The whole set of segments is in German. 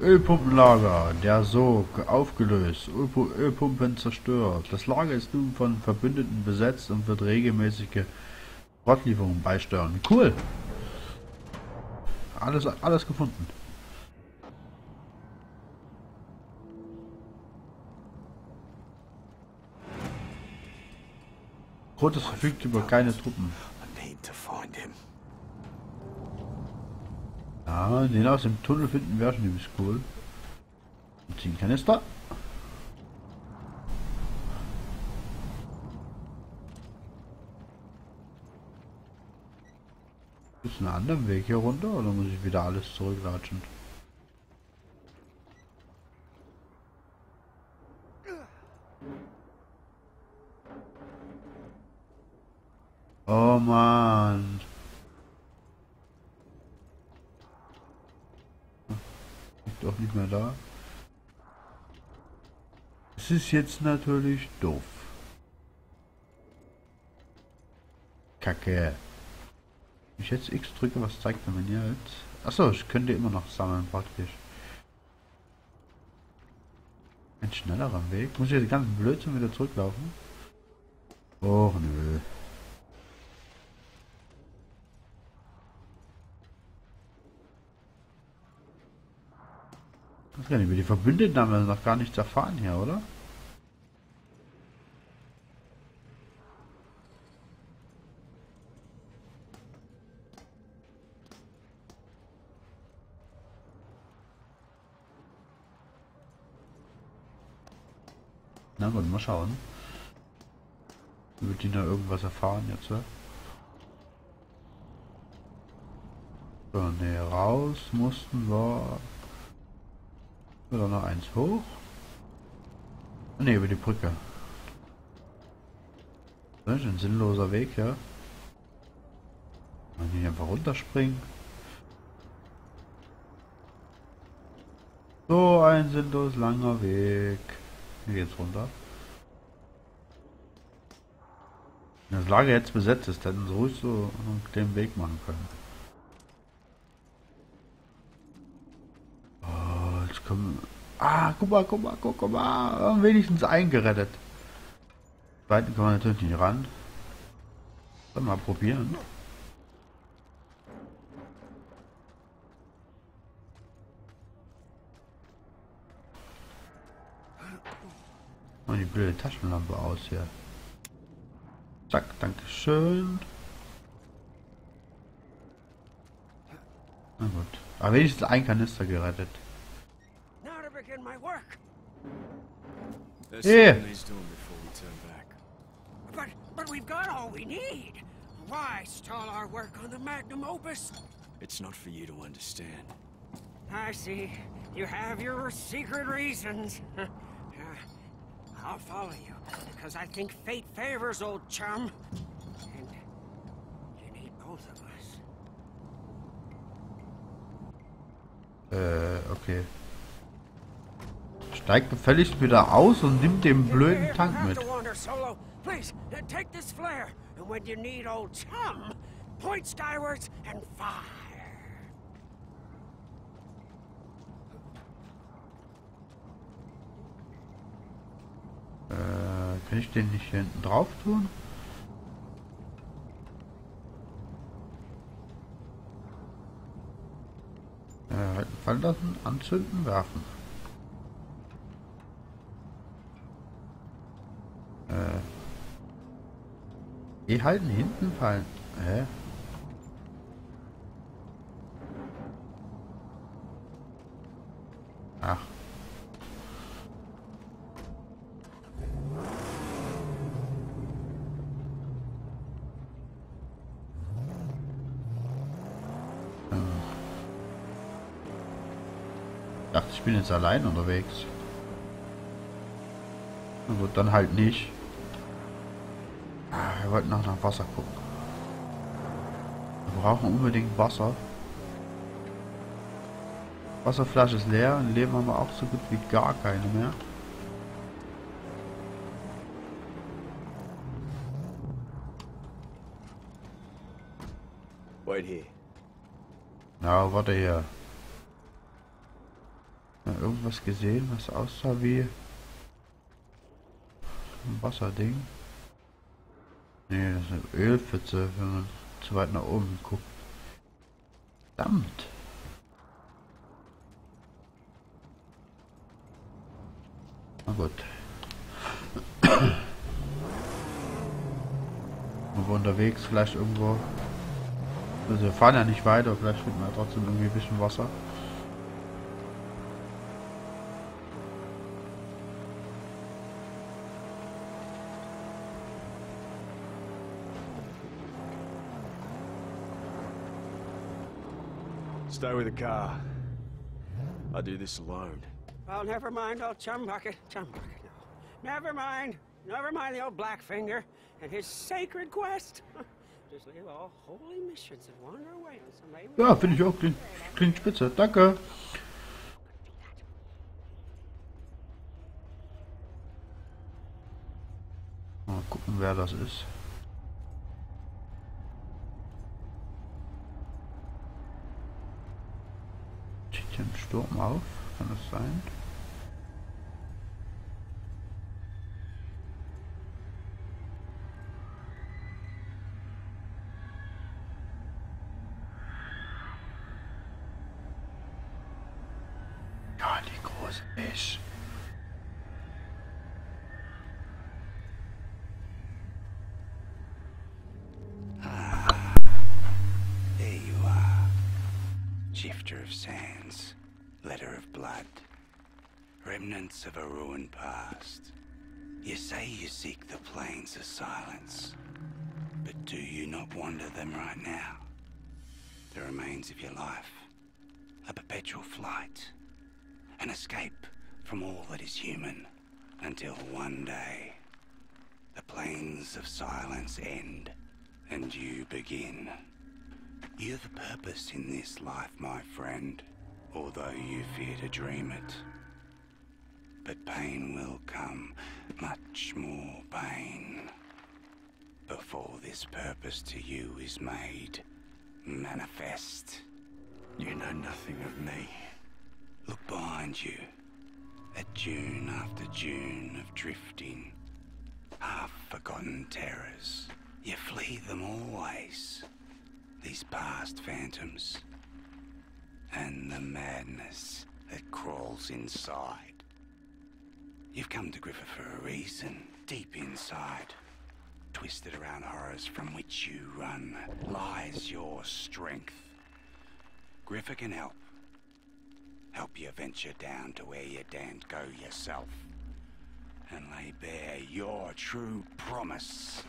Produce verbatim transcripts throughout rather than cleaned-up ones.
Ölpumpenlager, der Sog aufgelöst, Ölpu Ölpumpen zerstört. Das Lager ist nun von Verbündeten besetzt und wird regelmäßige Schrottlieferungen beisteuern. Cool. Alles, alles gefunden. Protoss verfügt über keine Truppen. Ja, den aus dem Tunnel finden wäre schon ziemlich cool. Und ziehen Kanister. Ist ein anderer Weg hier runter oder muss ich wieder alles zurücklatschen? Oh Mann. Ist doch nicht mehr da. Es ist jetzt natürlich doof. Kacke. Wenn ich jetzt X drücke, was zeigt er mir jetzt? Achso, ich könnte immer noch sammeln praktisch. Ein schnellerer Weg. Muss ich den ganzen Blödsinn wieder zurücklaufen? Och nö. Das kann ich über die Verbündeten haben wir noch gar nichts erfahren hier, oder? Na, wollen wir mal schauen. Wird die da irgendwas erfahren jetzt? Ja? So, ne, raus mussten wir. Oder noch eins hoch? Ne, über die Brücke. Das ist ein sinnloser Weg, ja. Man hier einfach runterspringen. So ein sinnlos langer Weg. Hier geht's runter. Wenn das Lager jetzt besetzt ist, hätten sie ruhig so den Weg machen können. Oh, jetzt kommen. Ah, guck mal, guck mal, guck, guck mal. Wenigstens eingerettet. Zweiten kann man natürlich nicht ran. Soll mal probieren. Und die blöde Taschenlampe aus hier. Zack, dankeschön. Na gut. Aber wenigstens ein Kanister gerettet. Yeah. But, but we've got all we need. Why stall our work on the magnum opus? It's not for you to understand. I see. You have your secret reasons. Uh, I'll follow you, because I think fate favors old chum. And you need both of us. Äh, okay. Steigt gefälligst wieder aus und nimmt den blöden Tank mit. Please, take this flare, and when you need old chum, point skywards and fire. Äh, kann ich den nicht hier hinten drauf tun? Äh, halten, fallen lassen, anzünden, werfen. Äh. E halten, hinten fallen. Hä? Ach. Hm. Ich dachte, ich bin jetzt allein unterwegs. Na gut, dann halt nicht. Wir wollten noch nach Wasser gucken. Wir brauchen unbedingt Wasser. Wasserflasche ist leer und Leben haben wir auch so gut wie gar keine mehr. Wait here. Na, warte hier. Ja, irgendwas gesehen, was aussah wie ein Wasserding. Nee, das ist eine Ölpfütze, wenn man zu weit nach oben guckt. Verdammt! Na gut. Wenn wir unterwegs vielleicht irgendwo. Also wir fahren ja nicht weiter, vielleicht finden wir trotzdem irgendwie ein bisschen Wasser. Stay with the car. I do this alone. Well, never mind old Chum Bucket. Chum Bucket, no. Never mind. Never mind the old Blackfinger and his sacred quest. Just leave all holy missions and wander away on some way. Ja, finde ich auch. Klingt, klingt spitze. Danke. Mal gucken, wer das ist. Zieht hier ein Sturm auf? Kann das sein? Ja, die große Fisch. There you are. Shifter of sands, letter of blood, remnants of a ruined past. You say you seek the plains of silence, but do you not wander them right now? The remains of your life, a perpetual flight, an escape from all that is human, until one day, the plains of silence end, and you begin. You're the purpose in this life, my friend, although you fear to dream it. But pain will come, much more pain, before this purpose to you is made manifest. You know nothing of me. Look behind you, at dune after dune of drifting, half-forgotten terrors. You flee them always, these past phantoms, and the madness that crawls inside. You've come to Griffa for a reason. Deep inside, twisted around horrors from which you run, lies your strength. Griffa can help. Help you venture down to where you daren't go yourself, and lay bare your true promise.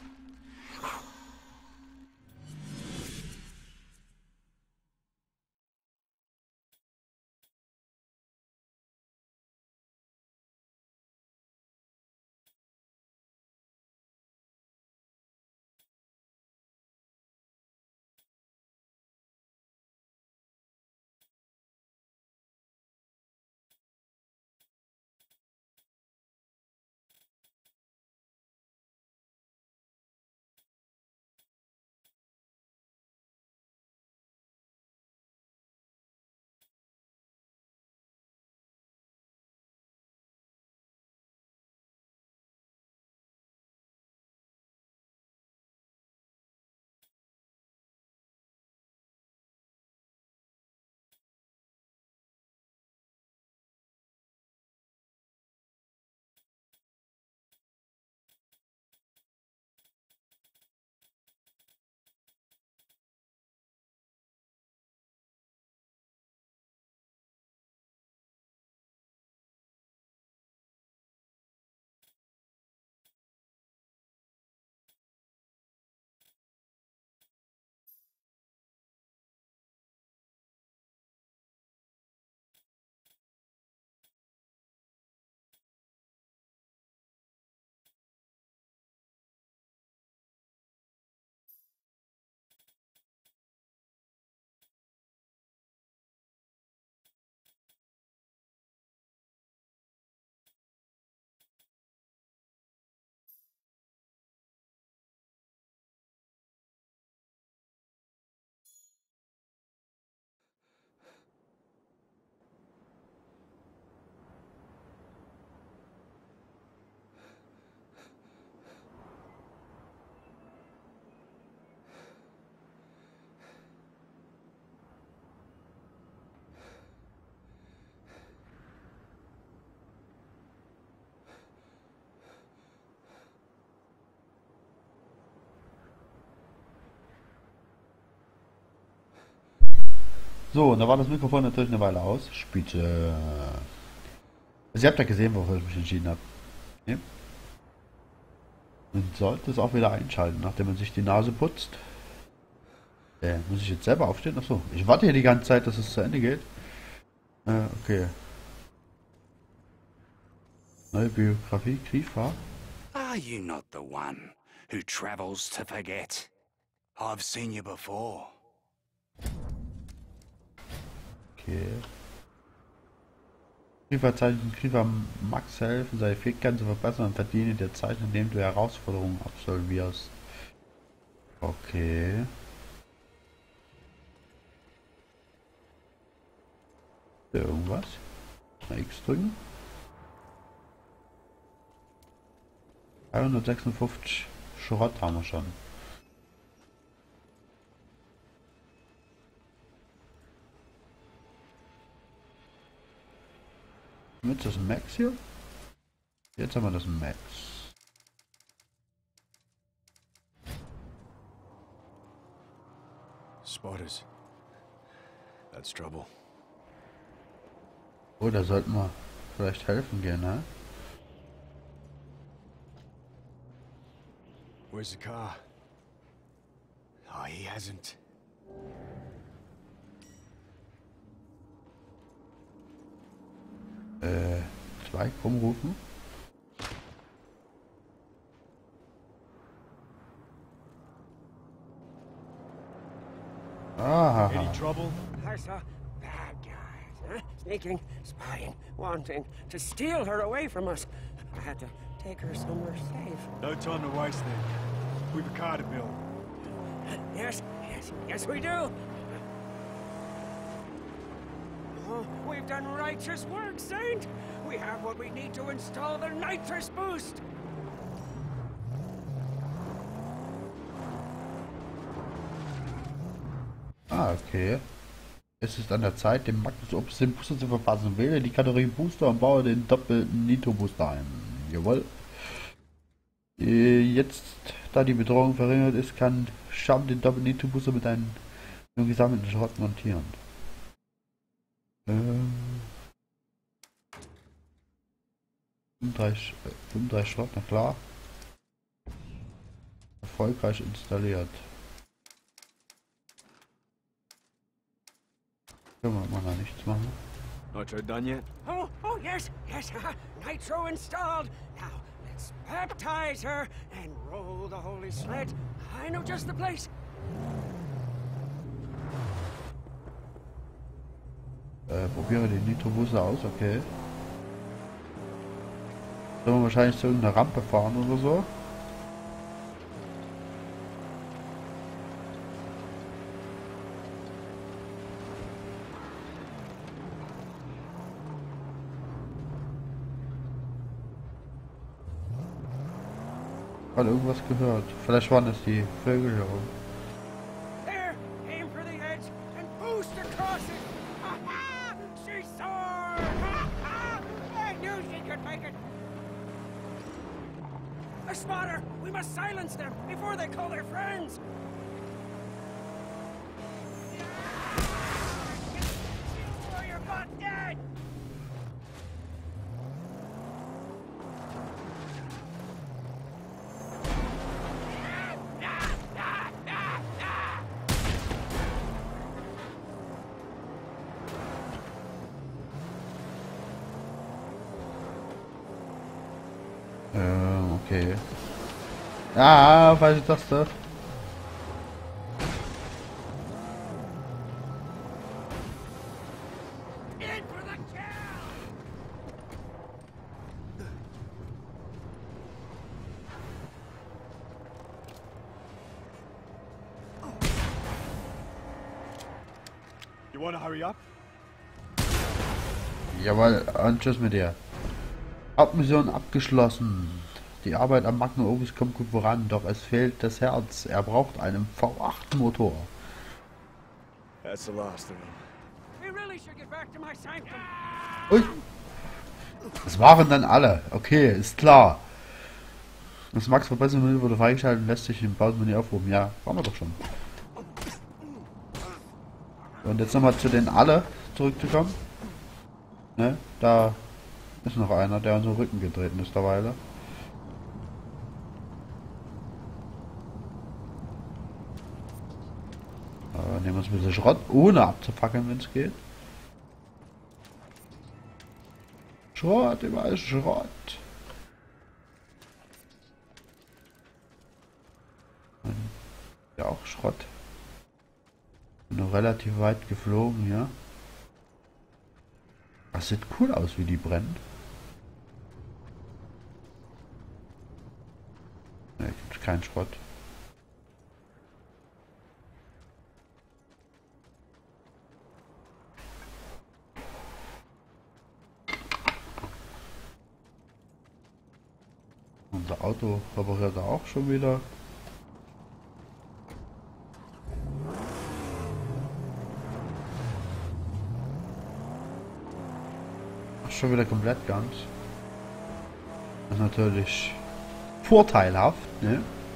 So, und da war das Mikrofon natürlich eine Weile aus. Spitze. Also ihr habt ja gesehen, wofür ich mich entschieden habe. Ja. Und sollte es auch wieder einschalten, nachdem man sich die Nase putzt. Äh, muss ich jetzt selber aufstehen? Achso, ich warte hier die ganze Zeit, dass es zu Ende geht. Äh, okay. Neue Biografie, Griefer. Are you not the one who travels to forget? I've seen you before. Okay. Griefer zeichnet Griefer Max helfen, seine Fähigkeiten zu verbessern und verdiene dir Zeit, indem du Herausforderungen absolvierst. Okay. Irgendwas? Mal X drücken. dreihundertsechsundfünfzig Schrott haben wir schon. Mit das Max hier? Jetzt haben wir das Max. Spiders. That's trouble. Oh, da sollten wir vielleicht helfen gehen, ne? Where's the car? Oh, he hasn't. Äh, zwei rumrufen. Ah. Any trouble? I saw bad guys, huh? Sneaking, spying, wanting to steal her away from us. I had to take her somewhere safe. No time to waste then. We've a car to build. Yes, yes, yes we do. Oh, we've done righteous work, Saint. We have what we need to install the nitrous boost. Ah, okay. Es ist an der Zeit, dem Magnus Opus den Booster zu verpassen. Wähle die Kategorie Booster und baue den doppelten Nitro-Booster ein. Jawohl. Jetzt, da die Bedrohung verringert ist, kann Scham den doppelten Nitro-Booster mit einem gesammelten Schrott montieren. Ähm. fünfunddreißig, fünfunddreißig Schrott, na klar. Erfolgreich installiert. Können wir mal nichts machen. Nitro done yet? Oh, oh, yes, yes, nitro installed. Now, let's baptize her and roll the holy sled. I know just the place. Äh, probiere den Nitro-Booster aus, okay. Sollen wir wahrscheinlich zu irgendeiner Rampe fahren oder so? Hat irgendwas gehört. Vielleicht waren es die Vögel hier oben. There, aim for the edge and boost across it. Ha-ha! She soared! Ha-ha! I knew she could make it. A spotter! We must silence them before they call their friends. Or you're both dead. Ähm, okay. Ah, falsche Taste. In for the kill! You wanna hurry up? Jawohl, und tschüss mit dir. Hauptmission abgeschlossen. Die Arbeit am Magnum Opus kommt gut voran, doch es fehlt das Herz. Er braucht einen V acht Motor. That's the last of them. We really should get back to my sanctum. Ui. Das waren dann alle. Okay, ist klar. Das Max Verbesserungsmenü wurde freigeschaltet und lässt sich im Pausenmenü aufrufen. Ja, waren wir doch schon. Und jetzt nochmal zu den alle zurückzukommen. Ne? Da ist noch einer, der unseren Rücken getreten ist derweil. Äh, nehmen wir uns ein bisschen Schrott, ohne abzufackeln, wenn es geht. Schrott, überall Schrott. Ja, auch Schrott. Bin noch relativ weit geflogen, ja. Das sieht cool aus, wie die brennen. Ne, gibt keinen Schrott. Unser Auto repariert er auch schon wieder. Schon wieder komplett ganz. Das ist natürlich vorteilhaft, ne?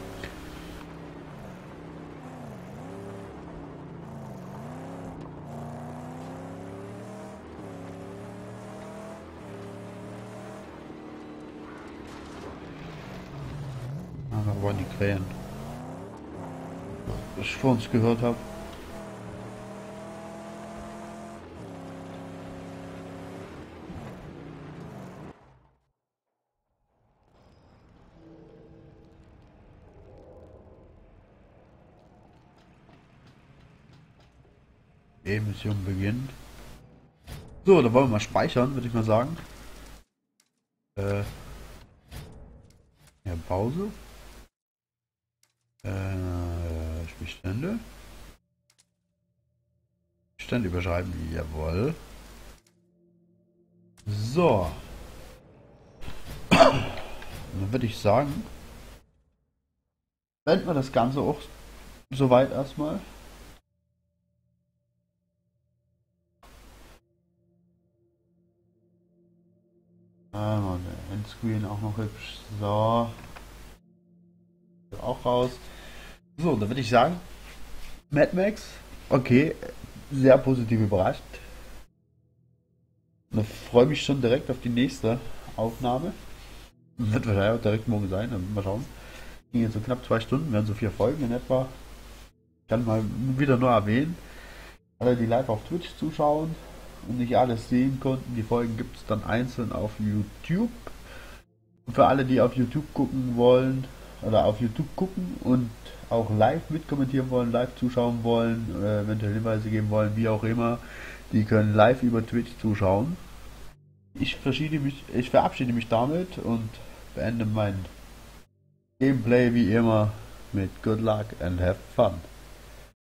Ah, da waren die Krähen. Was ich vor uns gehört habe. E-Mission beginnt. So, da wollen wir mal speichern, würde ich mal sagen. Äh, ja, Pause. Äh, Spielstände. Stände überschreiben, jawohl. So. Dann würde ich sagen, beenden wir das Ganze auch soweit erstmal. Ah, der Endscreen auch noch hübsch. So. Auch raus. So, dann würde ich sagen, Mad Max, okay, sehr positiv überrascht. Und ich freue mich schon direkt auf die nächste Aufnahme. Wird wahrscheinlich auch direkt morgen sein, dann mal schauen. Ging jetzt so knapp zwei Stunden, werden so vier Folgen in etwa. Ich kann mal wieder nur erwähnen, alle die live auf Twitch zuschauen und nicht alles sehen konnten, die Folgen gibt es dann einzeln auf YouTube. Und für alle, die auf YouTube gucken wollen, oder auf YouTube gucken und auch live mitkommentieren wollen, live zuschauen wollen, äh, eventuell Hinweise geben wollen, wie auch immer, die können live über Twitch zuschauen. Ich verabschiede mich, ich verabschiede mich damit und beende mein Gameplay wie immer mit Good Luck and have fun.